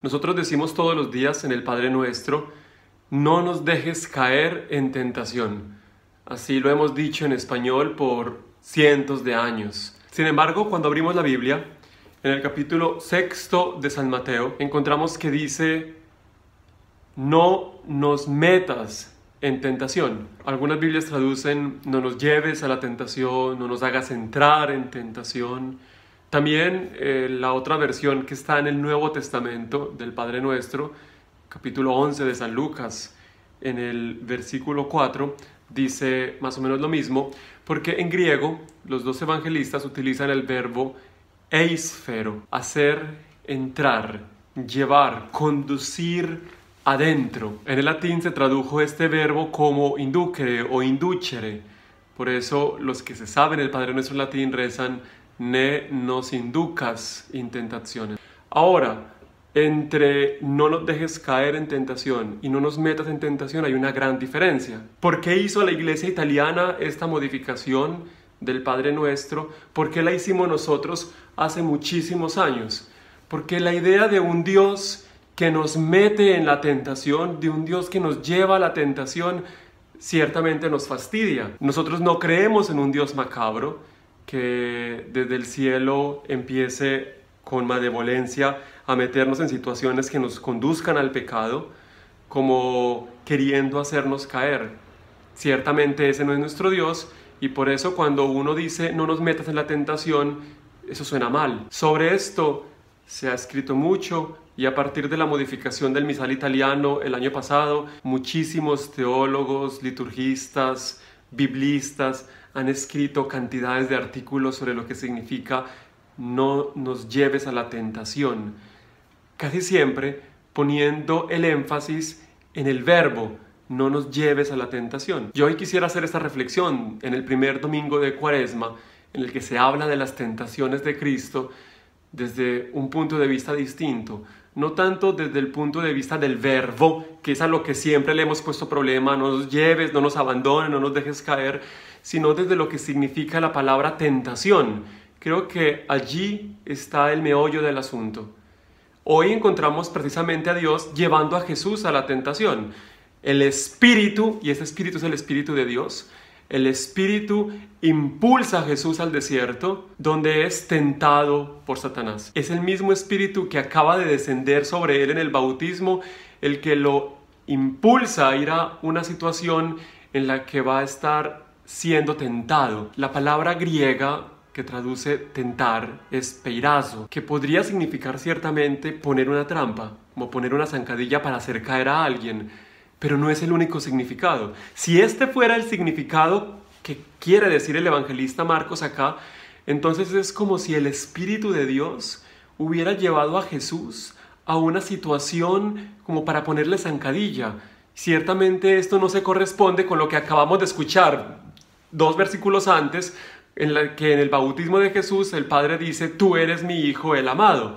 Nosotros decimos todos los días en el Padre Nuestro, no nos dejes caer en tentación. Así lo hemos dicho en español por cientos de años. Sin embargo, cuando abrimos la Biblia, en el capítulo 6 de San Mateo, encontramos que dice, no nos metas en tentación. Algunas Biblias traducen, no nos lleves a la tentación, no nos hagas entrar en tentación. También la otra versión que está en el Nuevo Testamento del Padre Nuestro, capítulo 11 de San Lucas, en el versículo 4, dice más o menos lo mismo, porque en griego los dos evangelistas utilizan el verbo eisfero, hacer entrar, llevar, conducir adentro. En el latín se tradujo este verbo como inducere o inducere. Por eso los que se saben el Padre Nuestro en latín rezan ne nos inducas in tentaciones. Ahora, entre no nos dejes caer en tentación y no nos metas en tentación hay una gran diferencia. ¿Por qué hizo la Iglesia italiana esta modificación del Padre Nuestro? ¿Por qué la hicimos nosotros hace muchísimos años? Porque la idea de un Dios que nos mete en la tentación, de un Dios que nos lleva a la tentación, ciertamente nos fastidia. Nosotros no creemos en un Dios macabro que desde el cielo empiece con malevolencia a meternos en situaciones que nos conduzcan al pecado, como queriendo hacernos caer. Ciertamente ese no es nuestro Dios, y por eso cuando uno dice no nos metas en la tentación, eso suena mal. Sobre esto se ha escrito mucho, y a partir de la modificación del misal italiano el año pasado, muchísimos teólogos, liturgistas, biblistas han escrito cantidades de artículos sobre lo que significa no nos lleves a la tentación, casi siempre poniendo el énfasis en el verbo no nos lleves a la tentación. Yo hoy quisiera hacer esta reflexión en el primer domingo de Cuaresma, en el que se habla de las tentaciones de Cristo desde un punto de vista distinto, no tanto desde el punto de vista del verbo, que es a lo que siempre le hemos puesto problema, no nos lleves, no nos abandones, no nos dejes caer, sino desde lo que significa la palabra tentación. Creo que allí está el meollo del asunto. Hoy encontramos precisamente a Dios llevando a Jesús a la tentación. El Espíritu, y ese Espíritu es el Espíritu de Dios, el Espíritu impulsa a Jesús al desierto, donde es tentado por Satanás. Es el mismo Espíritu que acaba de descender sobre él en el bautismo, el que lo impulsa a ir a una situación en la que va a estar siendo tentado. La palabra griega que traduce tentar es peirazo, que podría significar ciertamente poner una trampa, como poner una zancadilla para hacer caer a alguien, pero no es el único significado. Si este fuera el significado que quiere decir el evangelista Marcos acá, entonces es como si el Espíritu de Dios hubiera llevado a Jesús a una situación como para ponerle zancadilla. Ciertamente esto no se corresponde con lo que acabamos de escuchar 2 versículos antes, en la que en el bautismo de Jesús el Padre dice, tú eres mi Hijo, el amado.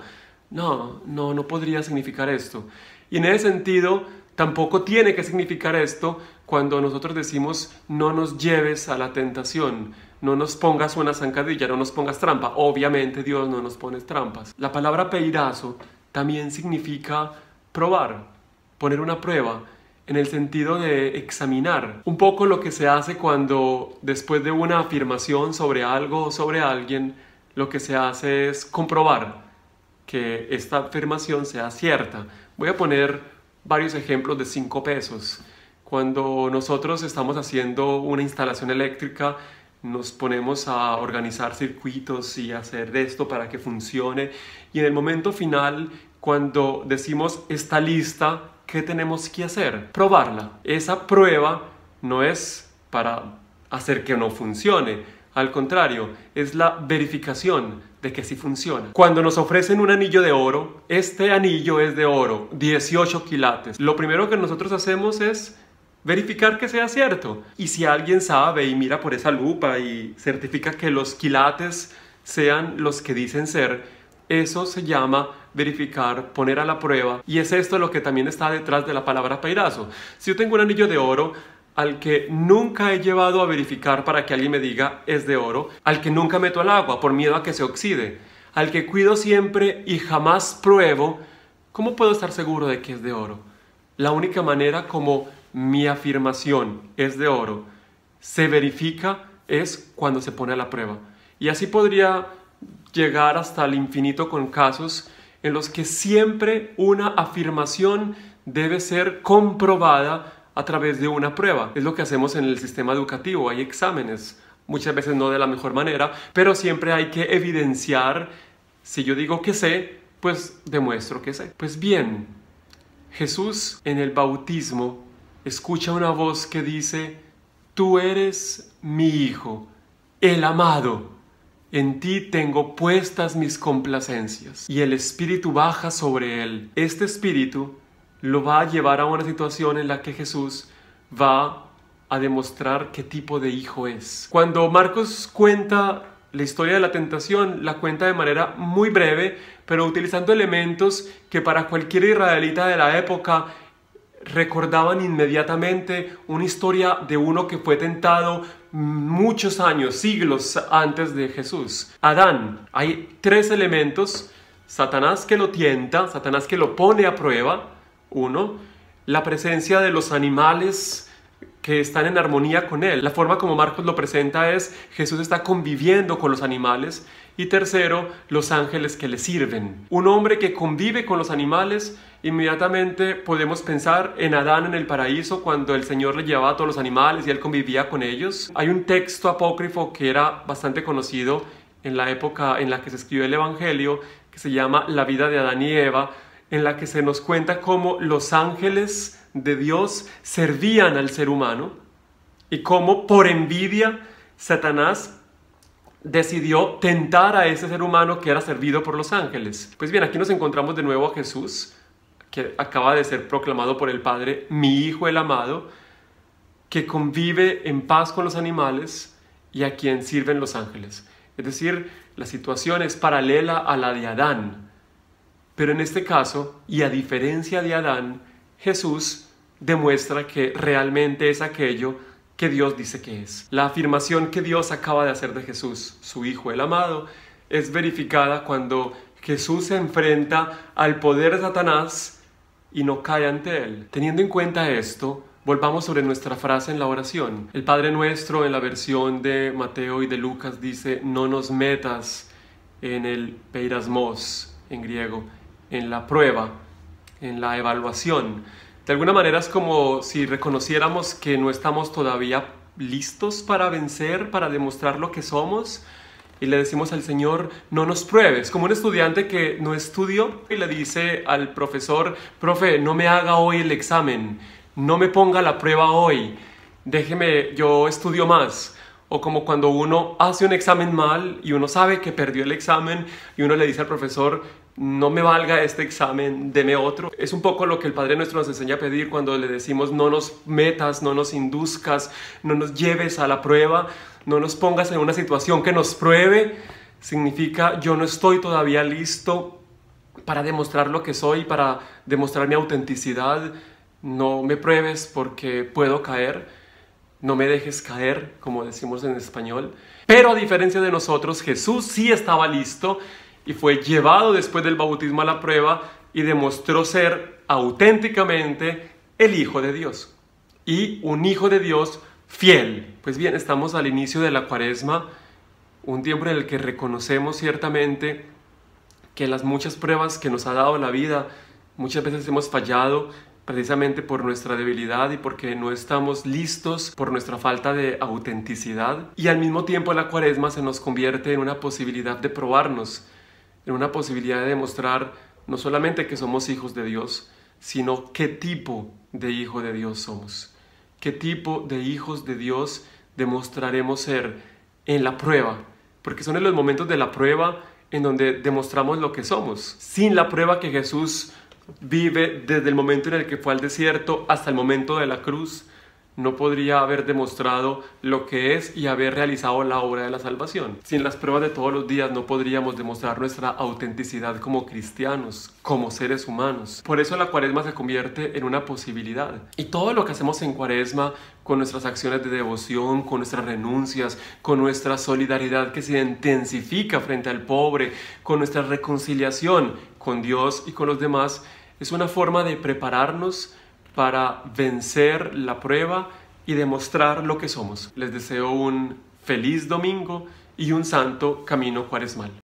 No podría significar esto. Y en ese sentido, tampoco tiene que significar esto cuando nosotros decimos, no nos lleves a la tentación, no nos pongas una zancadilla, no nos pongas trampa. Obviamente Dios no nos pone trampas. La palabra peirazo también significa probar, poner una prueba, en el sentido de examinar. Un poco lo que se hace cuando después de una afirmación sobre algo o sobre alguien, lo que se hace es comprobar que esta afirmación sea cierta. Voy a poner varios ejemplos de 5 pesos. Cuando nosotros estamos haciendo una instalación eléctrica, nos ponemos a organizar circuitos y hacer esto para que funcione. Y en el momento final, cuando decimos está lista, ¿qué tenemos que hacer? Probarla. Esa prueba no es para hacer que no funcione. Al contrario, es la verificación de que sí funciona. Cuando nos ofrecen un anillo de oro, este anillo es de oro, 18 quilates. Lo primero que nosotros hacemos es verificar que sea cierto. Y si alguien sabe y mira por esa lupa y certifica que los quilates sean los que dicen ser, eso se llama verificar, poner a la prueba. Y es esto lo que también está detrás de la palabra peirazo. Si yo tengo un anillo de oro al que nunca he llevado a verificar para que alguien me diga es de oro, al que nunca meto al agua por miedo a que se oxide, al que cuido siempre y jamás pruebo ¿Cómo puedo estar seguro de que es de oro? La única manera como mi afirmación es de oro se verifica es cuando se pone a la prueba. Y así podría llegar hasta el infinito con casos en los que siempre una afirmación debe ser comprobada a través de una prueba. Es lo que hacemos en el sistema educativo. Hay exámenes, muchas veces no de la mejor manera, pero siempre hay que evidenciar. Si yo digo que sé, pues demuestro que sé. Pues bien, Jesús en el bautismo escucha una voz que dice: tú eres mi Hijo, el amado. En ti tengo puestas mis complacencias. Y el Espíritu baja sobre él. Este Espíritu lo va a llevar a una situación en la que Jesús va a demostrar qué tipo de hijo es. Cuando Marcos cuenta la historia de la tentación, la cuenta de manera muy breve, pero utilizando elementos que para cualquier israelita de la época recordaban inmediatamente una historia de uno que fue tentado muchos años, siglos antes de Jesús. Adán. Hay tres elementos: Satanás que lo tienta, Satanás que lo pone a prueba. Uno, la presencia de los animales que están en armonía con él. La forma como Marcos lo presenta es: Jesús está conviviendo con los animales. Y tercero, los ángeles que le sirven. Un hombre que convive con los animales, inmediatamente podemos pensar en Adán en el paraíso, cuando el Señor le llevaba a todos los animales y él convivía con ellos. Hay un texto apócrifo que era bastante conocido en la época en la que se escribió el Evangelio, que se llama La vida de Adán y Eva, en la que se nos cuenta cómo los ángeles de Dios servían al ser humano y cómo por envidia Satanás decidió tentar a ese ser humano que era servido por los ángeles. Pues bien, aquí nos encontramos de nuevo a Jesús, que acaba de ser proclamado por el Padre, mi Hijo el amado, que convive en paz con los animales y a quien sirven los ángeles. Es decir, la situación es paralela a la de Adán. Pero en este caso, y a diferencia de Adán, Jesús demuestra que realmente es aquello que Dios dice que es. La afirmación que Dios acaba de hacer de Jesús, su Hijo el amado, es verificada cuando Jesús se enfrenta al poder de Satanás y no cae ante él. Teniendo en cuenta esto, volvamos sobre nuestra frase en la oración. El Padre Nuestro en la versión de Mateo y de Lucas dice: no nos metas en el peirasmos, en griego, en la prueba, en la evaluación. De alguna manera es como si reconociéramos que no estamos todavía listos para vencer, para demostrar lo que somos, y le decimos al Señor: no nos pruebes. Como un estudiante que no estudió y le dice al profesor: profe, no me haga hoy el examen, no me ponga la prueba hoy, déjeme, yo estudio más. O como cuando uno hace un examen mal y uno sabe que perdió el examen y uno le dice al profesor: no me valga este examen, deme otro. Es un poco lo que el Padre Nuestro nos enseña a pedir cuando le decimos: no nos metas, no nos induzcas, no nos lleves a la prueba, no nos pongas en una situación que nos pruebe. Significa: yo no estoy todavía listo para demostrar lo que soy, para demostrar mi autenticidad. No me pruebes porque puedo caer. No me dejes caer, como decimos en español. Pero a diferencia de nosotros, Jesús sí estaba listo y fue llevado después del bautismo a la prueba y demostró ser auténticamente el Hijo de Dios. Y un Hijo de Dios fiel. Pues bien, estamos al inicio de la Cuaresma, un tiempo en el que reconocemos ciertamente que las muchas pruebas que nos ha dado la vida, muchas veces hemos fallado precisamente por nuestra debilidad y porque no estamos listos, por nuestra falta de autenticidad. Y al mismo tiempo la Cuaresma se nos convierte en una posibilidad de probarnos, en una posibilidad de demostrar no solamente que somos hijos de Dios, sino qué tipo de hijo de Dios somos. Qué tipo de hijos de Dios demostraremos ser en la prueba, porque son en los momentos de la prueba en donde demostramos lo que somos. Sin la prueba que Jesús vive desde el momento en el que fue al desierto hasta el momento de la cruz, no podría haber demostrado lo que es y haber realizado la obra de la salvación. Sin las pruebas de todos los días no podríamos demostrar nuestra autenticidad como cristianos, como seres humanos. Por eso la Cuaresma se convierte en una posibilidad. Y todo lo que hacemos en Cuaresma, con nuestras acciones de devoción, con nuestras renuncias, con nuestra solidaridad que se intensifica frente al pobre, con nuestra reconciliación con Dios y con los demás, Es una forma de prepararnos para vencer la prueba y demostrar lo que somos. Les deseo un feliz domingo y un santo camino cuaresmal.